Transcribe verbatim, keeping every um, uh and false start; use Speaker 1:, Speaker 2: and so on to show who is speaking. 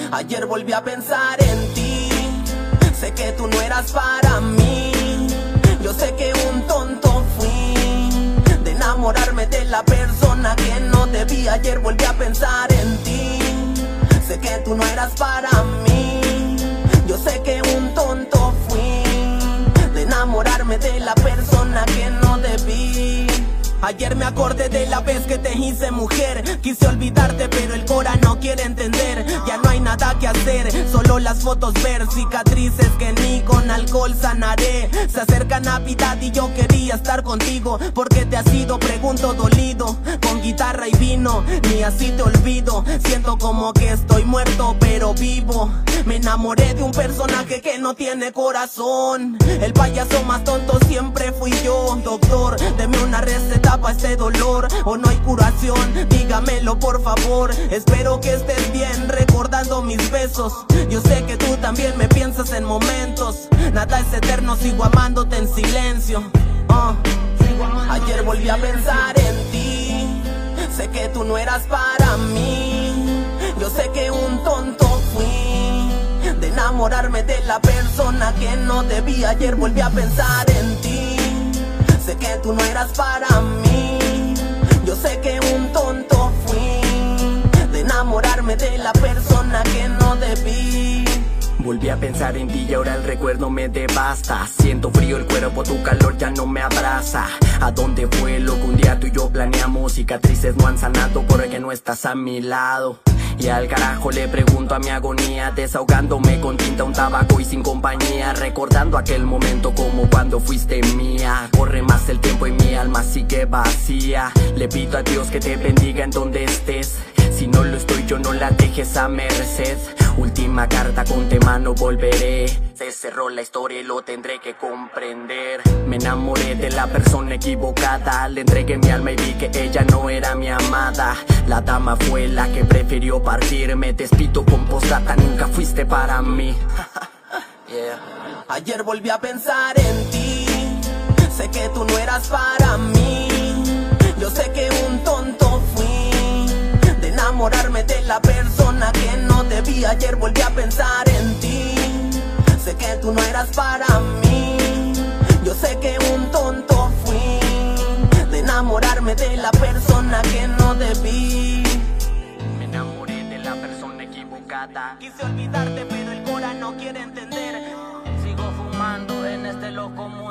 Speaker 1: Ayer volví a pensar en ti. Sé que tú no eras para mí. Yo sé que un tonto fui de enamorarme de la persona que no debí. Ayer volví a pensar en ti. Sé que tú no eras para mí. Yo sé que un tonto fui de enamorarme de la persona que no debí. Ayer me acordé de la vez que te hice mujer. Quise olvidarte pero el cora no quiere entender. Ya no hay nada que hacer, solo las fotos ver. Cicatrices que ni con alcohol sanaré. Se acerca Navidad y yo quería estar contigo. ¿Por qué te has ido? Pregunto dolido. Con guitarra y vino, ni así te olvido. Siento como que estoy muerto pero vivo. Me enamoré de un personaje que no tiene corazón. El payaso más tonto siempre fui yo. Doctor, deme una receta para este dolor, o no hay curación, dígamelo por favor. Espero que estés bien recordando mis besos. Yo sé que tú también me piensas en momentos. Nada es eterno, sigo amándote en silencio. uh. Ayer volví a pensar en ti. Sé que tú no eras para mí. Yo sé que un tonto fui de enamorarme de la persona que no debí. Ayer volví a pensar en ti. Sé que tú no eras para mí. Yo sé que un tonto fui de enamorarme de la persona que no debí.
Speaker 2: Volví a pensar en ti y ahora el recuerdo me devasta. Siento frío el cuerpo, tu calor ya no me abraza. ¿A dónde fue lo que un día tú y yo planeamos? Cicatrices no han sanado porque no estás a mi lado. Y al carajo le pregunto a mi agonía, desahogándome con tinta, un tabaco y sin compañía, recordando aquel momento como cuando fuiste mía. Corre más el tiempo y mi alma sigue vacía. Le pido a Dios que te bendiga en donde estés. Si no lo estoy yo no la dejes a merced. Última carta con te mano volveré. Se cerró la historia y lo tendré que comprender. Me enamoré de la persona equivocada. Le entregué mi alma y vi que ella no era mi amada. La dama fue la que prefirió partir. Me despido con postdata, nunca fuiste para mí.
Speaker 1: Yeah. Ayer volví a pensar en ti. Sé que tú no eras para mí. Yo sé que un tonto fui de enamorarme de la persona que no debí. Ayer volví a pensar en ti. Sé que tú no eras para mí. Yo sé que un tonto fui de enamorarme de la persona que no debí.
Speaker 2: Me enamoré de la persona equivocada.
Speaker 1: Quise olvidarte pero el cora no quiere entender.
Speaker 3: Sigo fumando en este loco mundo.